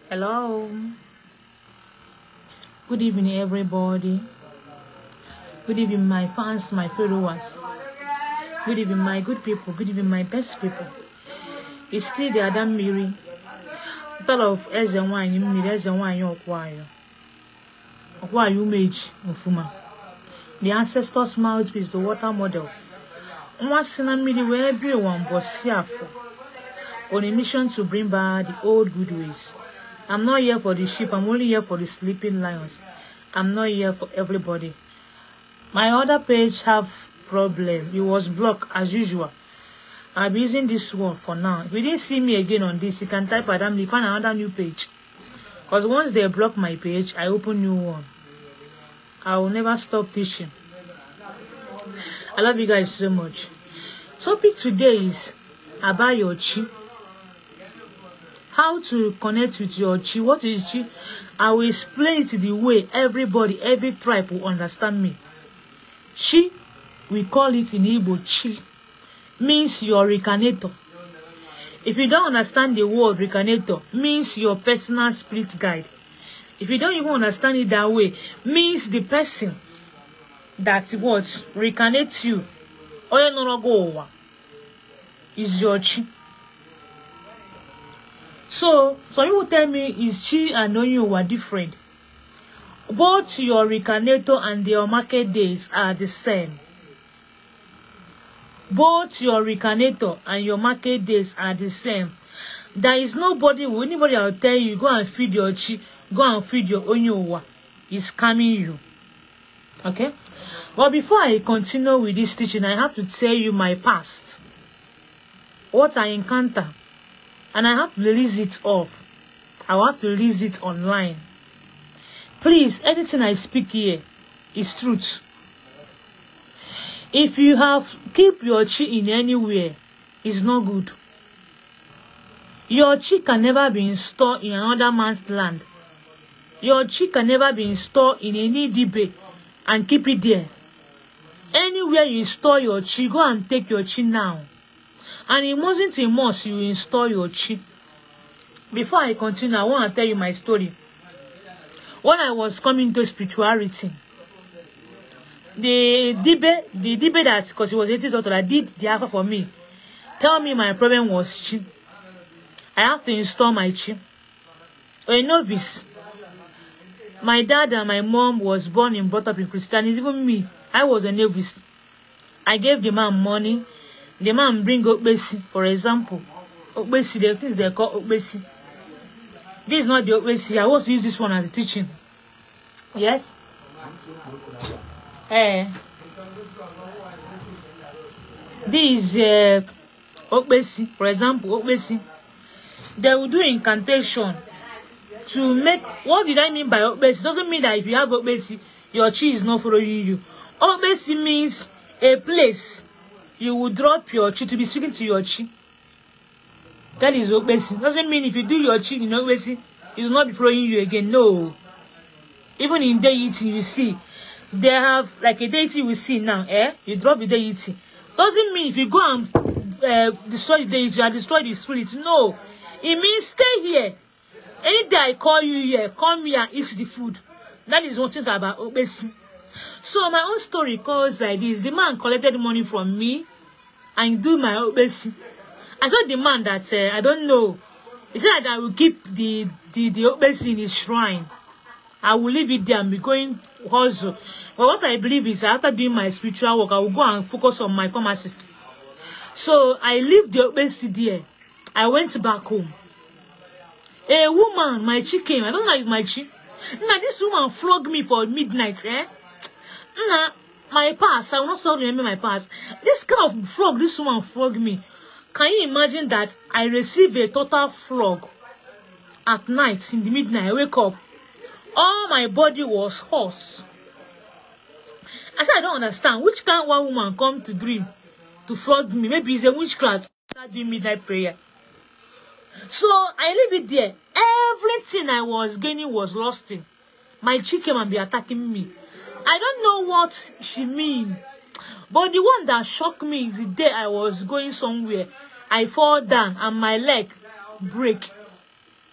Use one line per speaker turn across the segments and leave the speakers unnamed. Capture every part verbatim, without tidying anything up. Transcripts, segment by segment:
Hello. Good evening, everybody. Good evening, my fans, my followers. Good evening, my good people. Good evening, my best people. It's still the Adam Miri. Total of as and wine, you mean as and wine, you acquire. Acquire you mage, Mufuma. The ancestors' mouthpiece, the water model. Once in a million, where everyone was here on a mission to bring back the old good ways. I'm not here for the sheep, I'm only here for the sleeping lions. I'm not here for everybody. My other page have problem. It was blocked as usual. I'll be using this one for now. If you didn't see me again on this, you can type Adam Lee, find another new page. Because once they block my page, I open new one. I will never stop teaching. I love you guys so much. Topic today is about your chi. How to connect with your chi. What is chi? I will explain it the way everybody, every tribe will understand me. Chi, we call it in Igbo chi, means your reincarnator. If you don't understand the word reincarnator, means your personal spirit guide. If you don't even understand it that way, means the person that what reincarnates you or no go is your chi. So some people tell me is chi and Onyo were different. Both your reincarnator and your market days are the same. Both your reincarnator and your market days are the same. There is nobody, anybody will tell you, go and feed your chi, go and feed your Onyo. Is scamming you. Okay? But before I continue with this teaching, I have to tell you my past. What I encounter. And I have to release it off. I will have to release it online. Please, anything I speak here is truth. If you have keep your chi in anywhere, it's not good. Your chi can never be installed in another man's land. Your chi can never be installed in any debate and keep it there. Anywhere you store your chi, go and take your chi now. And it wasn't a must you install your chi. Before I continue, I want to tell you my story. When I was coming to spirituality, the debate, the debate that, because it was eighteen doctor that did the offer for me, tell me my problem was chi. I have to install my chi. A novice. My dad and my mom was born and brought up in Christianity. Even me, I was a novice. I gave the man money. The man bring Okbesi, for example. Okbesi, the things they call Okbesi. This is not the Okbesi. I want to use this one as a teaching. Yes? Eh. This is uh, Okbesi, for example, Okbesi. They will do incantation to make. What did I mean by Okbesi? It doesn't mean that if you have Okbesi, your chi is not following you. Okbesi means a place you will drop your chi to be speaking to your chi. That is Okbesi. Doesn't mean if you do your chi in Okbesi, it will not be following you again. No. Even in deity, you see, they have like a deity we see now. Eh? You drop the deity. Doesn't mean if you go and uh, destroy the deity, you destroy the spirit. No. It means stay here. Any day I call you here, come here, eat the food. That is one thing about Okbesi. So my own story goes like this. The man collected money from me and do my Okbesi. I told the man that uh, I don't know. He said that I will keep the the, the Okbesi in his shrine. I will leave it there and be going hustle. But what I believe is after doing my spiritual work, I will go and focus on my pharmacist. So I leave the Okbesi there. I went back home. A woman, my chi came. I don't like my chi. Now this woman flogged me for midnight, eh? Nah, my past, I will not so remember my past. This kind of frog, this woman flogged me. Can you imagine that I received a total flog at night in the midnight? I wake up, all my body was hoarse. I said I don't understand which kind of one woman come to dream to flog me. Maybe it's a witchcraft. Start doing midnight prayer. So I leave it there. Everything I was gaining was lost in. My chick came and be attacking me. I don't know what she mean, but the one that shocked me is the day I was going somewhere. I fall down and my leg break.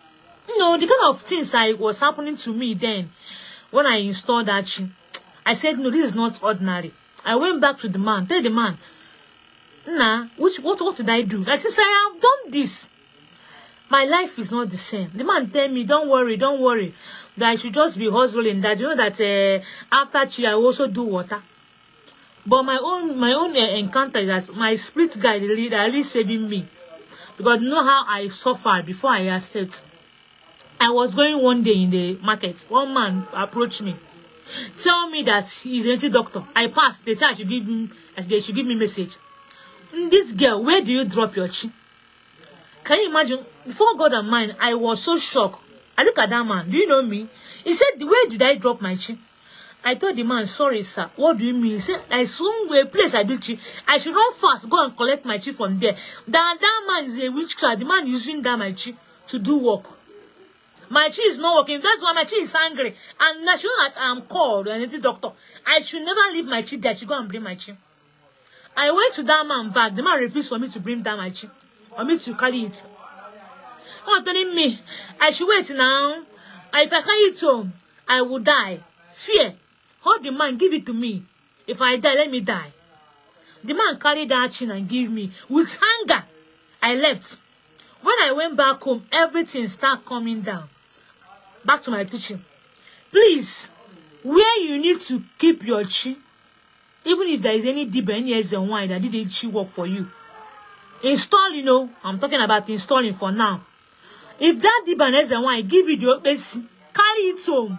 You know, the kind of things I was happening to me then when I installed that chi. I said, no, this is not ordinary. I went back to the man, tell the man, nah, which what what did I do? Like, since I have done this, my life is not the same. The man tell me, don't worry, don't worry, that I should just be hustling. That you know that uh, after chi I also do water. But my own my own uh, encounter is that my split guy, the leader, are really saving me, because you know how I suffered before I accept. I was going one day in the market. One man approached me, tell me that he's an anti-doctor. I passed. They said I should give him. They should give me message. This girl, where do you drop your chi? Can you imagine? Before God and mine, I was so shocked. I look at that man. Do you know me? He said, where did I drop my chi? I told the man, sorry, sir. What do you mean? He said, I somewhere place I do chi. I should not fast go and collect my chi from there. That that man is a witchcraft. The man using that my chi to do work. My chi is not working. That's why my chi is angry. And I should know that I'm called an anti-doctor. I should never leave my chi there. I should go and bring my chi. I went to that man back. The man refused for me to bring down my chi. For me to carry it. Oh, telling me, I should wait now. If I carry it home, I will die. Fear. Hold the man, give it to me. If I die, let me die. The man carried that chin and gave me. With anger, I left. When I went back home, everything started coming down. Back to my teaching. Please, where you need to keep your chi, even if there is any deep any years and wine that did the chi work for you, install, you know, I'm talking about installing for now. If that deep and and wine give you the best, carry it home.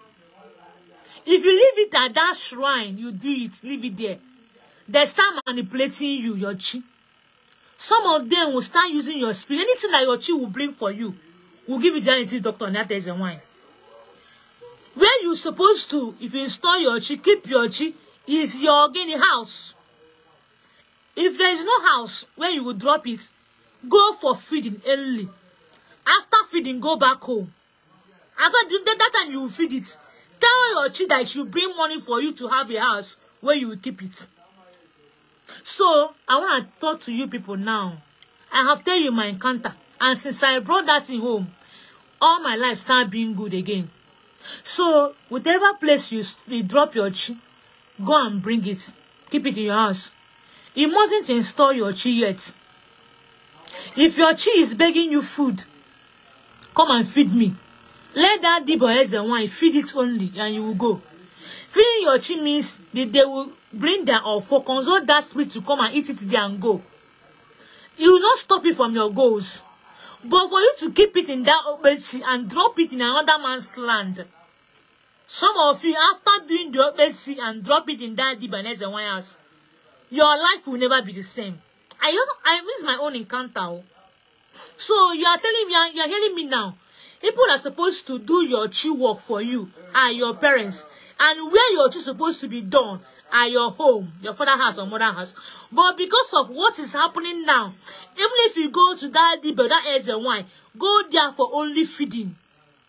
If you leave it at that shrine, you do it, leave it there. They start manipulating you, your chi. Some of them will start using your spirit. Anything that your chi will bring for you, will give it to the doctor and that is a wine. Where you supposed to, if you install your chi, keep your chi, is your guinea house. If there is no house where you will drop it, go for feeding early. After feeding, go back home. After that, that time you will feed it. Tell your chi that she will bring money for you to have a house where you will keep it. So, I want to talk to you people now. I have tell you my encounter. And since I brought that in home, all my life start being good again. So, whatever place you, you drop your chi, go and bring it. Keep it in your house. You mustn't install your chi yet. If your chi is begging you food, come and feed me. Let that deep or and wine feed it only, and you will go. Feeding your chi means that they will bring their offer, consult that spirit to come and eat it there and go. It will not stop you from your goals. But for you to keep it in that open sea and drop it in another man's land. Some of you, after doing the open sea and drop it in that deep and and wine house, your life will never be the same. I don't I miss my own encounter. So you are telling me, you are hearing me now. People are supposed to do your chi work for you are your parents. And where your chi is supposed to be done are your home, your father house or mother house. But because of what is happening now, even if you go to that deep or that eggs and wine, go there for only feeding.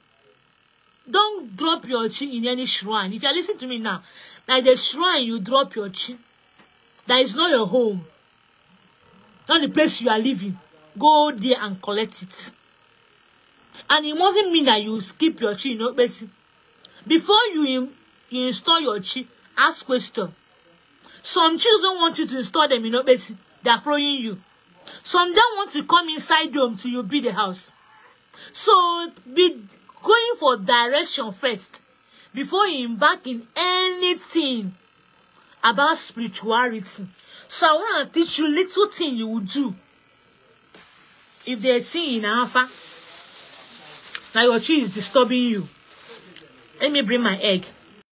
Don't drop your chi in any shrine. If you are listening to me now, like the shrine you drop your chi, that is not your home. Not the place you are living. Go there and collect it. And it mustn't mean that you skip your chi, you know, basic. Before you, you install your chi, ask question. Some chi don't want you to install them, you know, basic. They are throwing you. Some don't want to come inside them till you build the house. So be going for direction first before you embark in anything about spirituality. So I want to teach you little thing you will do. If they see in Alpha that your chi is disturbing you, let me bring my egg.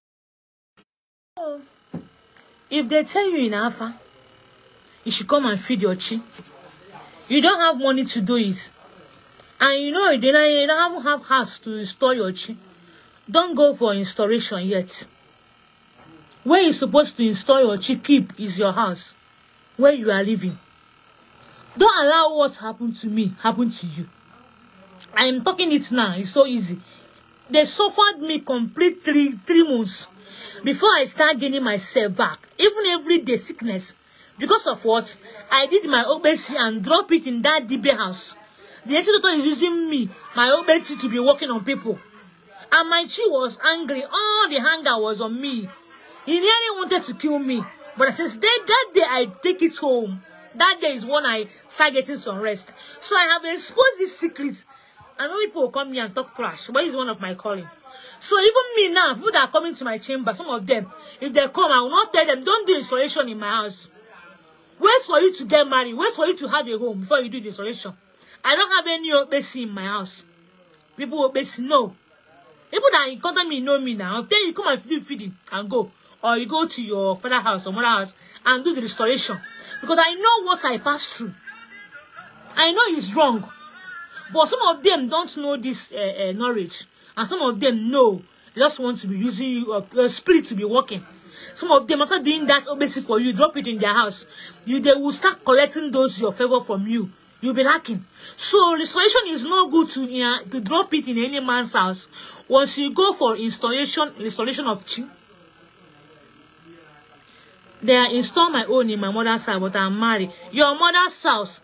If they tell you in Alpha, you should come and feed your chi. You don't have money to do it. And you know, you don't have house to install your chi. Don't go for installation yet. Where you're supposed to install your chi keep is your house, where you are living. Don't allow what happened to me happen to you. I am talking it now. It's so easy. They suffered me completely three months before I start getting myself back. Even everyday sickness. Because of what? I did my obesity and drop it in that D B house. The ancient daughter is using me, my old chi, to be working on people. And my chi was angry. All the anger was on me. He nearly wanted to kill me. But since that, that day, I take it home. That day is when I start getting some rest. So I have exposed these secrets. And when people will come here and talk trash, but it's one of my calling. So even me now, people that are coming to my chamber, some of them, if they come, I will not tell them, don't do installation in my house. Wait for you to get married. Wait for you to have a home before you do the installation. I don't have any opesi in my house. People opesi, no. People that encounter me know me now. I'll tell you, come and feed feeding and go. Or you go to your father's house or mother's house and do the restoration. Because I know what I passed through. I know it's wrong. But some of them don't know this uh, uh, knowledge. And some of them know. They just want to be using your uh, spirit to be working. Some of them, after doing that, obviously for you, drop it in their house. You They will start collecting those your favor from you. You'll be lacking. So restoration is not good to, uh, to drop it in any man's house. Once you go for installation, installation of chi, they are install my own in my mother's house, but I'm married. Your mother's house.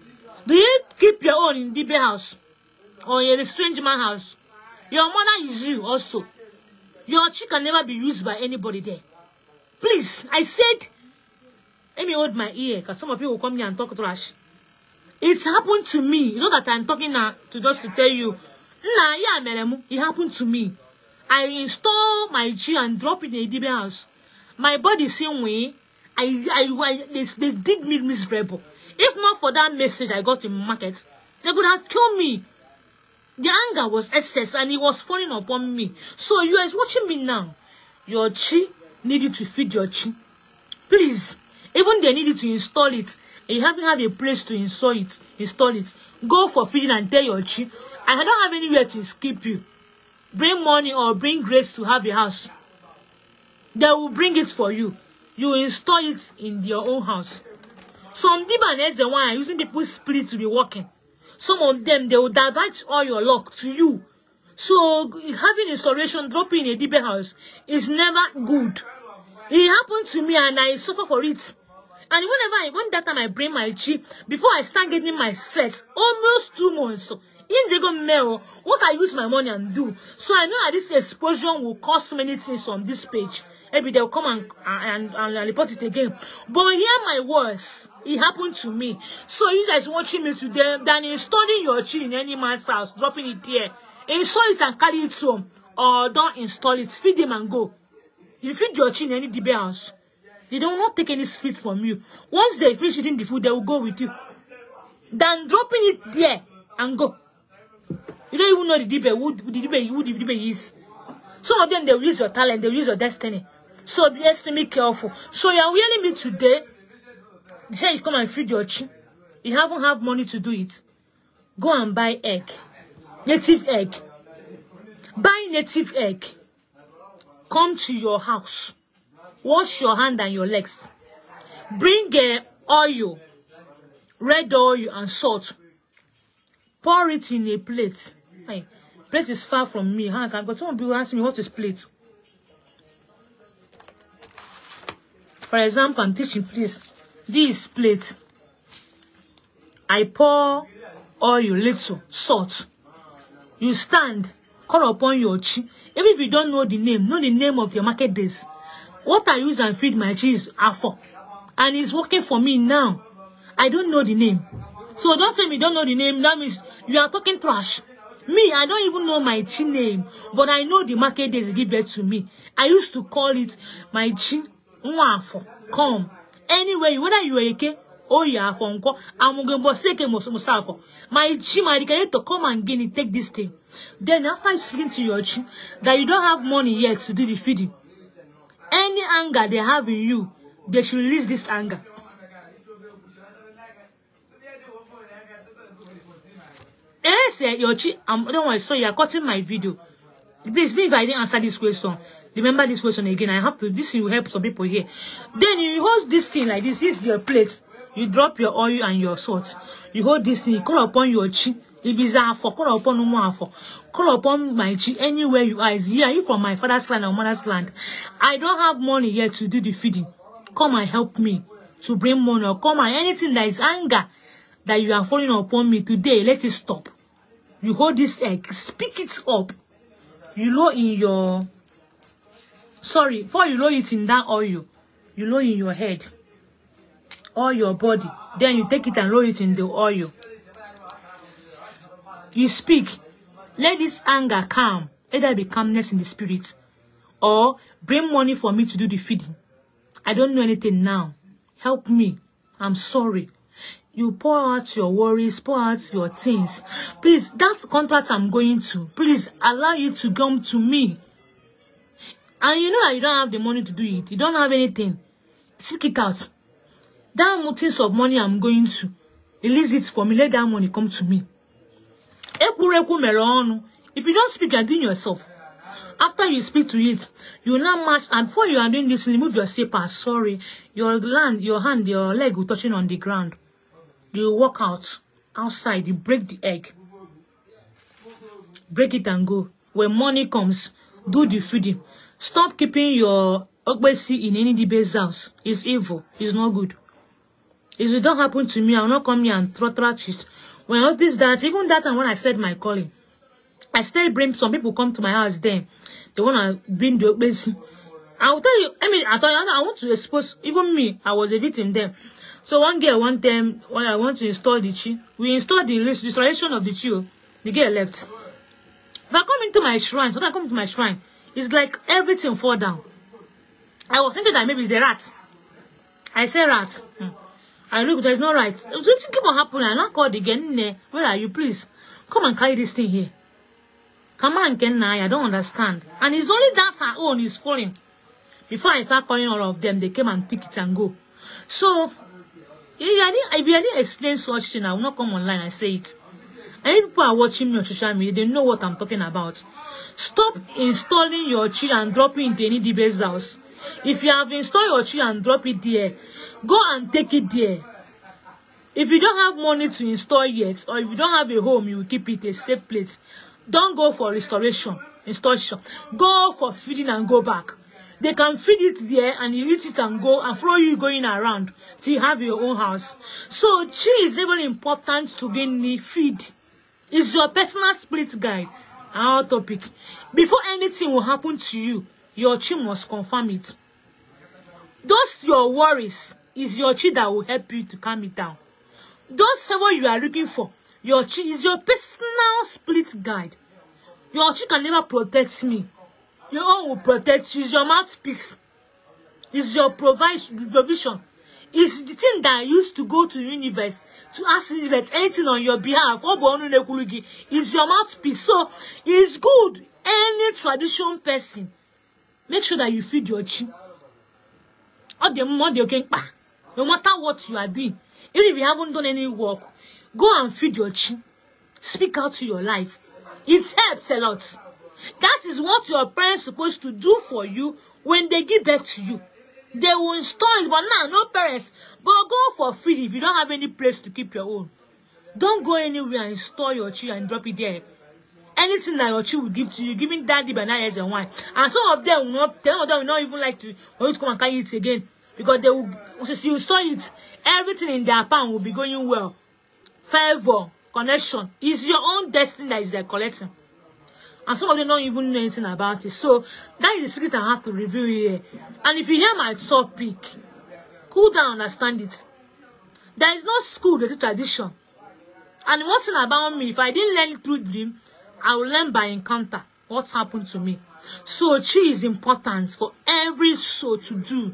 Do you keep your own in the house? Or in a strange man's house? Your mother is you also. Your chi can never be used by anybody there. Please, I said, let me hold my ear, because some of you will come here and talk trash. It's happened to me. It's not that I'm talking now to just to tell you. Nah, yeah, meremu. It happened to me. I install my chi and drop it in a D B house. My body same way. I, I, I they, they did me miserable. If not for that message I got in market, they would have killed me. The anger was excess and it was falling upon me. So you guys watching me now, your chi needed to feed your chi. Please, even they needed to install it. You haven't have a place to install it. Install it. Go for feeding and tell your chi, I don't have anywhere to skip you. Bring money or bring grace to have a house. They will bring it for you. You install it in your own house. Some Diban is the one using people's spirit to be working. Some of them, they will divert all your luck to you. So having installation, dropping in a D B house is never good. It happened to me and I suffer for it. And whenever I when that time I bring my chi, before I start getting my strength, almost two months. In Dragon Mail, what I use my money and do. So I know that this exposure will cost many things on this page. Maybe they'll come and, and, and, and report it again. But hear my words. It happened to me. So you guys watching me today, than installing your chi in any man's house, dropping it here. Install it and carry it home. Or don't install it. Feed them and go. You feed your chi in any D B house. They don't not take any spirit from you. Once they finish eating the food, they will go with you. Than dropping it there and go. You don't even know the D B, who the D B, who the D B is. Some of them, they will use your talent, they will use your destiny. So be extremely careful. So you are wearing me today. They say you come and feed your chi. You haven't have money to do it. Go and buy egg. Native egg. Buy native egg. Come to your house. Wash your hand and your legs. Bring uh, oil, red oil and salt. Pour it in a plate. Hey, plate is far from me. Huh? But some people ask me what is plate. For example, I'm teaching, please. This plate. I pour oil, little salt. You stand, call upon your chi. Even if you don't know the name, know the name of your market days. What I use and feed my chi is Afo. And it's working for me now. I don't know the name. So don't tell me you don't know the name. That means you are talking trash. Me, I don't even know my chi name. But I know the market days give birth to me. I used to call it my chi. Afo. Come. Anyway, whether you are a K or you are from Ko, I'm going to say my chi, my to come and gain it, take this thing. Then after I speaking to your chi, that you don't have money yet to do the feeding. Any anger they have in you, they should release this anger. Yes, your chi, I don't want to so you are cutting my video. Please, if I didn't answer this question, remember this question again. I have to, this will help some people here. Then you hold this thing like this. This is your plate. You drop your oil and your salt. You hold this thing, you call upon your chi. If it's a for, call upon no more for. Call upon my chi anywhere you are. Is here, you from my father's land or mother's land. I don't have money yet to do the feeding. Come and help me to bring money or come and anything that is anger that you are falling upon me today, let it stop. You hold this egg, speak it up. You low in your, sorry, before you low it in that oil, you low in your head or your body. Then you take it and low it in the oil. You speak. Let this anger calm. Let there be calmness in the spirit. Or bring money for me to do the feeding. I don't know anything now. Help me. I'm sorry. You pour out your worries, pour out your things. Please, that contract I'm going to, please allow you to come to me. And you know that you don't have the money to do it. You don't have anything. Speak it out. That mountains of money I'm going to, release it for me. Let that money come to me. If you don't speak, you're doing yourself. After you speak to it, you will not match. And before you are doing this, remove your slipper. Sorry, your land, your hand, your leg will touching on the ground. You walk out outside. You break the egg. Break it and go. When money comes, do the feeding. Stop keeping your ogbesi in any debate's house. It's evil. It's not good. If it don't happen to me, I'll not come here and throw trash. When I noticed that, even that time when I started my calling, I still bring some people come to my house then. They want to bring the ogbesi. I'll tell you, I mean, I thought I want to expose, even me, I was a victim then. So one girl, one time, when I want to install the chi, we installed the restoration of the chi. The girl left. If I come into my shrine, so when I come to my shrine, it's like everything fall down. I was thinking that maybe it's a rat. I say rat. Hmm. I look, there's no right. So you think what happened? I not called again. Where are you, please? Come and carry this thing here. Come on, Kenna. I don't understand. And it's only that her own is falling. Before I start calling all of them, they came and pick it and go. So, if I didn't, if I didn't explain such thing, I will not come online and say it. And if people are watching me on social media, they know what I'm talking about. Stop installing your chi and dropping it into any debate's house. If you have installed your chi and drop it there, go and take it there. If you don't have money to install yet, or if you don't have a home, you will keep it a safe place. Don't go for restoration, installation. Go for feeding and go back. They can feed it there and you eat it and go and follow you going around till you have your own house. So chi is very important to be in the feed. It's your personal spirit guide. Our topic. Before anything will happen to you, your chi must confirm it. Those your worries is your chi that will help you to calm it down. Those favor you are looking for, your chi is your personal spirit guide. Your chi can never protect me. Your own will protect you. It's your mouthpiece. It's your provision. It's the thing that I used to go to the universe to ask the universe anything on your behalf. It's your mouthpiece. So it's good. Any tradition person, make sure that you feed your chi. No matter what you are doing, even if you haven't done any work, go and feed your chi. Speak out to your life. It helps a lot. That is what your parents are supposed to do for you when they give birth to you. They will install it, but now no parents. But go for free if you don't have any place to keep your own. Don't go anywhere and install your chi and drop it there. Anything that your chi will give to you, giving daddy bananas and wine. And some of them will not, some of them will not even like to, for you to come and carry it again. Because they will, since you store it, everything in their palm will be going well. Favor, connection. It's your own destiny that is their collecting. And some of them don't even know anything about it. So, that is the secret I have to reveal here. And if you hear my topic, cool down, understand it. There is no school, there is tradition. And one thing about me, if I didn't learn through dream, I will learn by encounter what happened to me. So, chi is important for every soul to do.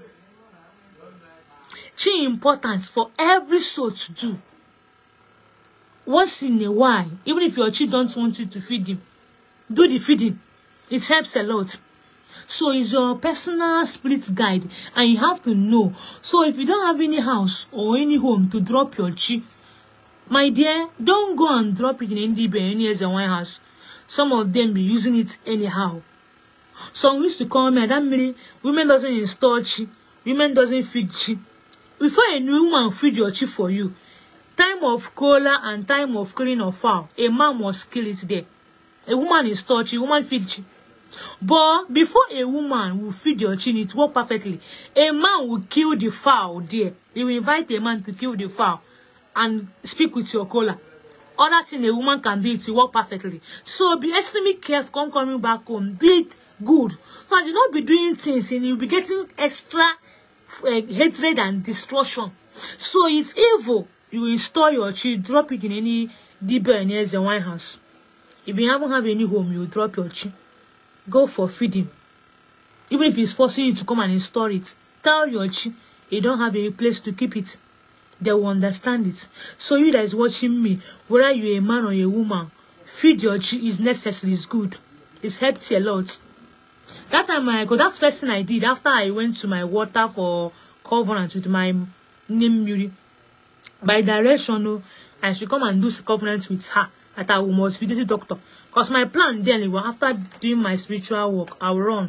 Chi is important for every soul to do. Once in a while, even if your chi don't want you to feed him, do the feeding. It helps a lot. So it's your personal spirit guide. And you have to know. So if you don't have any house or any home to drop your chi, my dear, don't go and drop it in any any as a one house. Some of them be using it anyhow. Some used to call me, that mean women doesn't install chi. Women doesn't feed chi. Before a new woman feed your chi for you, time of cola and time of killing of fowl, a man must kill it there. A woman is touchy, a woman feed chi. But before a woman will feed your chin, it works perfectly. A man will kill the fowl there. He will invite a man to kill the fowl. and speak with your caller. Other thing a woman can do it to work perfectly. So be extremely careful. Come coming back home. Do it good. So you not be doing things and you'll be getting extra uh, hatred and destruction. So it's evil. You install your chi, drop it in any dibber near the wine house. If you haven't have any home, you drop your chi. Go for feeding. Even if it's forcing you to come and install it, tell your chi you don't have any place to keep it. They will understand it. So you that is watching me, whether you're a man or a woman, feed your chi is necessary, it's good. It's helped you a lot. That time I go, that's the first thing I did after I went to my water for covenant with my name Miri. By direction, no, I should come and do covenant with her. That I must be this doctor. Because my plan then was after doing my spiritual work, I will run.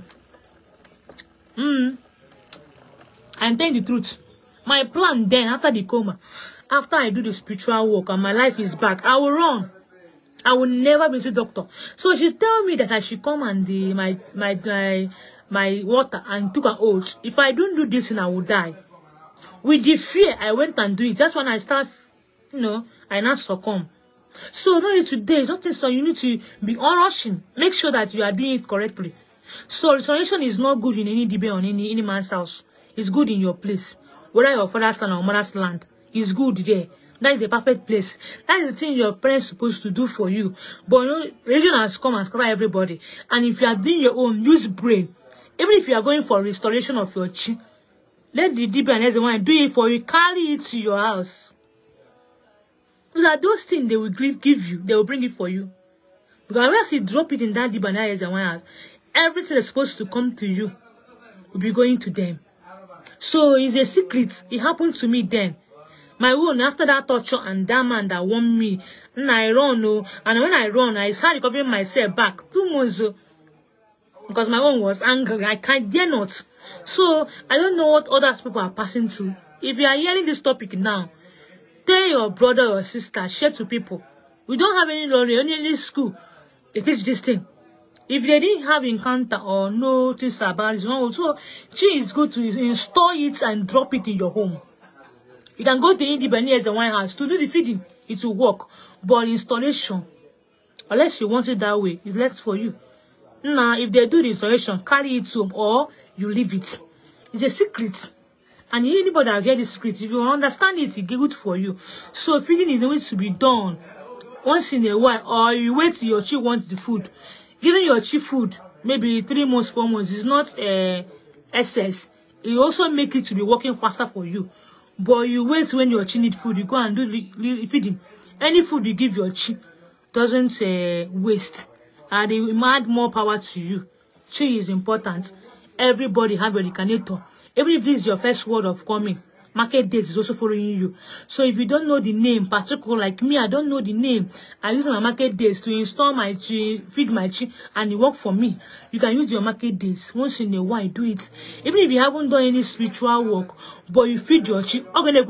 Mm. I'm telling the truth. My plan then, after the coma, after I do the spiritual work and my life is back, I will run. I will never be a doctor. So she tell me that I should come and the my my my, my water and took an oath. If I don't do this, then I will die. With the fear, I went and do it. That's when I start, you know, I now succumb. So no need today, it's nothing. So you need to be rushing. Make sure that you are doing it correctly. So restoration is not good in any debate on any any man's house. It's good in your place. Whether your father's land or mother's land, is good there. That is the perfect place. That is the thing your parents are supposed to do for you. But you know, religion has come and scatter everybody. And if you are doing your own, use brain. Even if you are going for restoration of your chi, let the deep and everyone do it for you. Carry it to your house. Because are those things they will give, give you, they will bring it for you. Because once you drop it in that deep and everyone house, everything that's supposed to come to you will be going to them. So it's a secret. It happened to me then. My own, after that torture and that man that won me, and I run, oh, and when I run, I started recovering myself back two months ago. Because my own was angry. I can't dare not. So I don't know what other people are passing through. If you are hearing this topic now, tell your brother or sister, share to people. We don't have any lorry, only any school. They teach this thing. If they didn't have encounter or notice about it, so chi is good to install it and drop it in your home. You can go to any Lebanese and wine house to do the feeding. It will work. But installation, unless you want it that way, is less for you. Now, if they do the installation, carry it home or you leave it. It's a secret. And anybody that get the secret, if you understand it, it's good for you. So feeding is going to be done once in a while, or you wait till your chi wants the food. Giving your chi food, maybe three months, four months, is not uh, excess. It also make it to be working faster for you. But you wait when your chi need food, you go and do the feeding. Any food you give your chi doesn't uh, waste. And it will add more power to you. Chi is important. Everybody have a reincarnator. Even if this is your first word of coming, market days is also following you. So if you don't know the name, particular like me, I don't know the name. I use my market days to install my chi, feed my chi, and it work for me. You can use your market days once in a while. Do it. Even if you haven't done any spiritual work, but you feed your chi,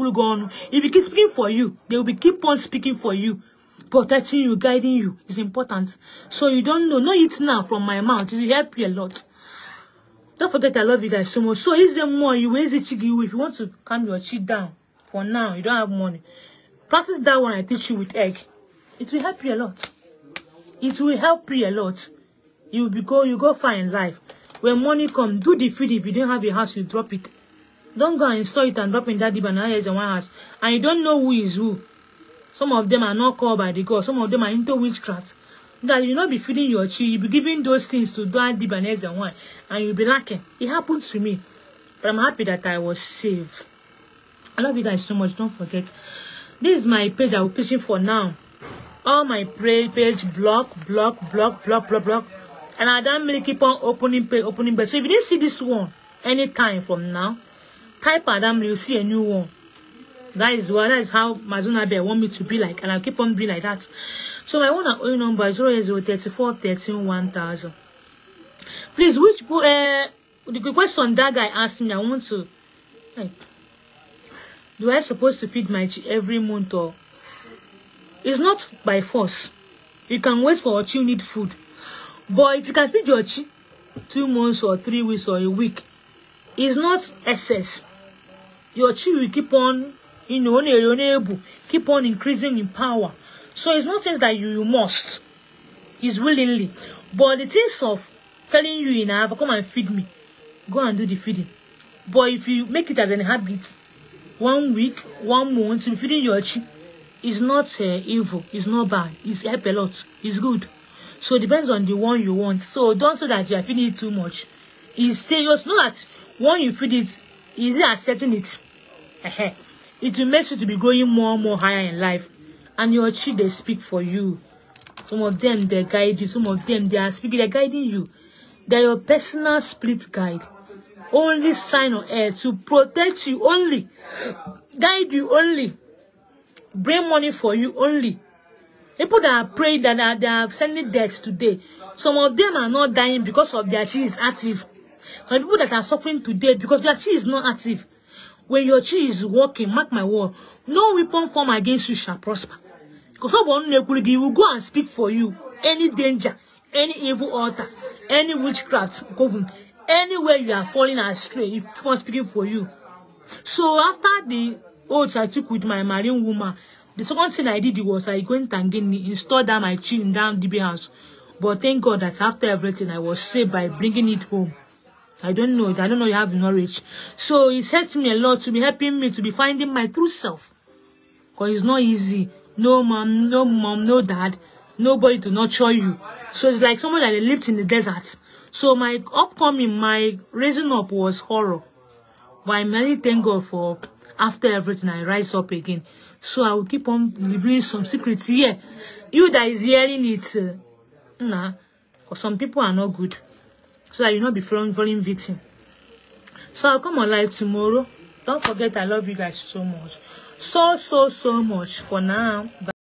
if you keep speaking for you, they will be keep on speaking for you, protecting you, guiding you. It's important. So you don't know, know it now from my mouth. It will help you a lot. Don't forget I love you guys so much. So is there more you raise it if you want to calm your chi down for now, you don't have money. Practice that one I teach you with egg. It will help you a lot. It will help you a lot. You will be go you go far in life. When money come, do the feed. If you don't have a house, you drop it. Don't go and install it and drop in that deep and in one house. And you don't know who is who. Some of them are not called by the God, some of them are into witchcraft. That you not be feeding your chi, you be giving those things to that deep and one, and you'll be lacking. It happened to me. But I'm happy that I was saved. I love you guys so much. Don't forget. This is my page I will push it for now. All my page block, block, block, block, block, block. And I don't really keep on opening page, opening page. So if you didn't see this one anytime from now, type Adam, you'll see a new one. That is what that is how Mazuna Bear want me to be like, and I'll keep on being like that. So my one and only number is zero zero thirty-four thirteen one thousand. Please, which uh the question that guy asked me, I want to like, do I supposed to feed my chi every month or it's not by force. You can wait for what you need food. But if you can feed your chi two months or three weeks or a week, it's not excess. Your chi will keep on, you know, keep keep on increasing in power. So it's not things that you, you must. It's willingly. But the things of telling you in Africa, come and feed me, go and do the feeding. But if you make it as an habit, one week, one month, to be feeding your chi, it's not uh, evil. It's not bad. It's help a lot. It's good. So it depends on the one you want. So don't say that you are feeding it too much. It's serious. Know that when you feed it, is it accepting it? It will make you to be growing more and more higher in life. And your chi, they speak for you. Some of them, they guide you. Some of them, they are speaking, they're guiding you. They're your personal split guide. Only sign on earth to protect you only. Guide you only. Bring money for you only. People that are praying, that are, they are sending deaths today. Some of them are not dying because of their chi is active. Some people that are suffering today because their chi is not active. When your chi is working, mark my word, no weapon formed against you shall prosper. Because someone will go and speak for you. Any danger, any evil altar, any witchcraft, coven, anywhere you are falling astray, you keep on speaking for you. So after the oath I took with my marine woman, the second thing I did was I went and installed down my chi in down D B house. But thank God that after everything I was saved by bringing it home. I don't know it. I don't know you have knowledge. So it helped me a lot to be helping me to be finding my true self. Because it's not easy. No mom, no mom, no dad, nobody to nurture you. So it's like someone that lived in the desert. So my upcoming, my raising up was horror. But I really thank God for after everything I rise up again. So I will keep on revealing some secrets here. You that is hearing it, uh, nah, because some people are not good. So that you not be falling, falling victim. So I'll come on live tomorrow. Don't forget I love you guys so much. So, so, so much for now. Bye.